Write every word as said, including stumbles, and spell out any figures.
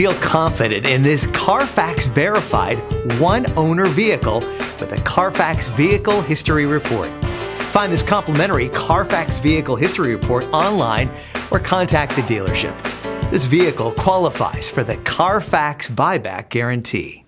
feel confident in this Carfax verified one-owner vehicle with a Carfax Vehicle History Report. Find this complimentary Carfax Vehicle History Report online or contact the dealership. This vehicle qualifies for the Carfax Buyback Guarantee.